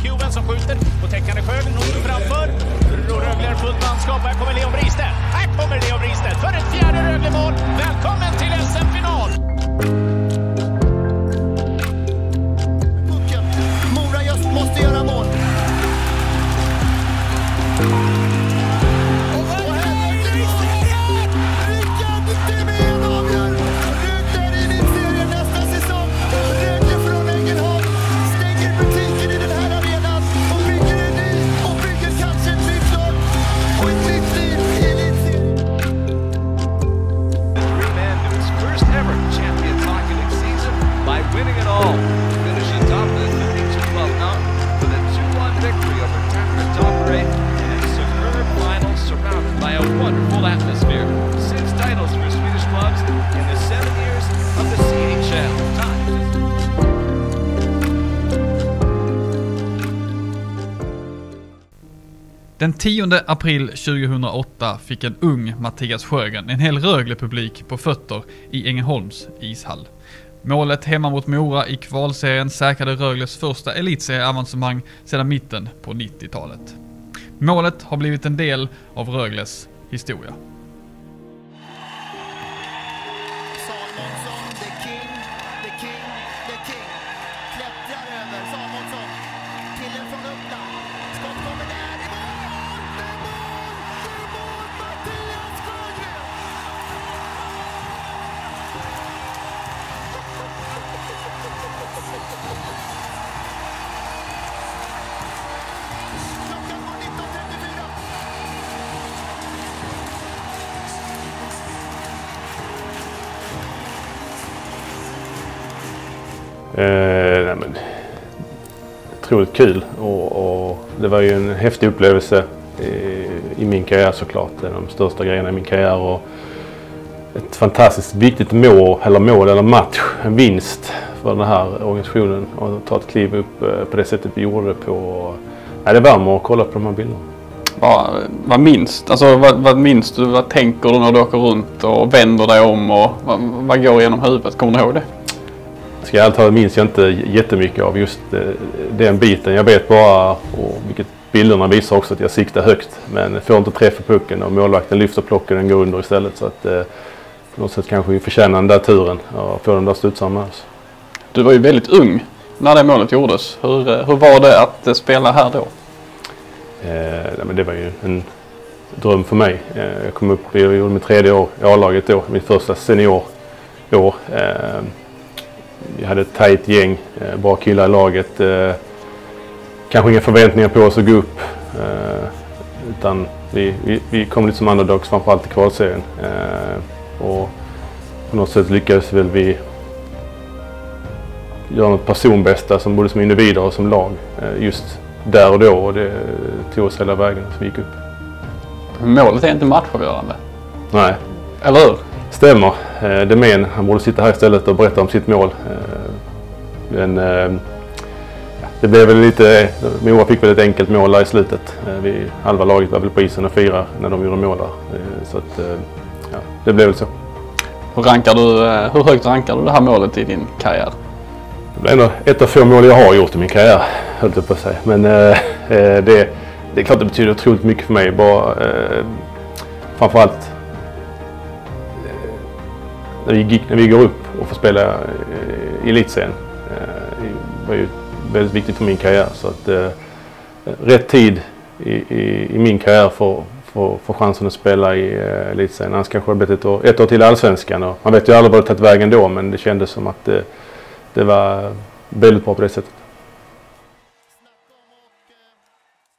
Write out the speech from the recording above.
Juven som skjuter på täckande Sjögren, Nord framför. Rögle är fullt manskap. Här kommer Leon Bristedt. Här kommer Leon Bristedt för ett fjärde Rögle-mål. Välkommen till SM-final! Mora just måste göra mål. Den 10 april 2008 fick en ung Mattias Sjögren en hel Rögle-publik på fötter i Ängelholms ishall. Målet hemma mot Mora i kvalserien säkrade Rögles första elitserieavancemang sedan mitten på 90-talet. Målet har blivit en del av Rögles historia. Nej, men, otroligt kul och det var ju en häftig upplevelse i min karriär såklart. Det är de största grejerna i min karriär och ett fantastiskt viktigt mål eller match, en vinst för den här organisationen och ta ett kliv upp på det sättet vi gjorde det på. Nej, det värmer att kolla på de här bilderna. Vad minst? Alltså vad minst du? Vad tänker du när du åker runt och vänder dig om och vad går genom huvudet? Kommer du ihåg det? Ska jag alltid minns jag inte jättemycket av just den biten. Jag vet bara, och vilket bilderna visar också, att jag siktar högt. Men får inte träffa pucken och målvakten lyfter plocken och den går under istället. Så att på något sätt kanske vi förtjänar den där turen och få den där studsaren med oss. Du var ju väldigt ung när det målet gjordes. Hur var det att spela här då? Men det var ju en dröm för mig. Jag kom upp, jag gjorde mitt 3:e år i A-laget då, mitt första seniorår. Vi hade ett tajt gäng, bra killar i laget. Kanske inga förväntningar på oss att gå upp. Utan vi kom lite som underdogs, framförallt i kvalserien. Och på något sätt lyckades väl vi göra något personbästa som både som individer och som lag. Just där och då, och det tog oss hela vägen så vi gick upp. Målet är inte matchavgörande. Nej. Eller hur? Stämmer. Demen, han borde sitta här istället och berätta om sitt mål. Men det blev väl lite, Mora fick väl ett enkelt mål där i slutet. Halva laget var väl på isen och fira när de gjorde mål där. Så att, ja, det blev väl så. Hur högt rankar du det här målet i din karriär? Det blir ändå ett av få mål jag har gjort i min karriär, höll jag på att säga. Men det är klart det betyder otroligt mycket för mig. Bara, framförallt när vi går upp och får spela i elitserien. Det var ju väldigt viktigt för min karriär. Så att rätt tid i min karriär för chansen att spela i elitserien. Annars kanske det blivit ett år till Allsvenskan. Och man vet ju aldrig vad det tagit vägen då, men det kändes som att det var väldigt bra på det sättet.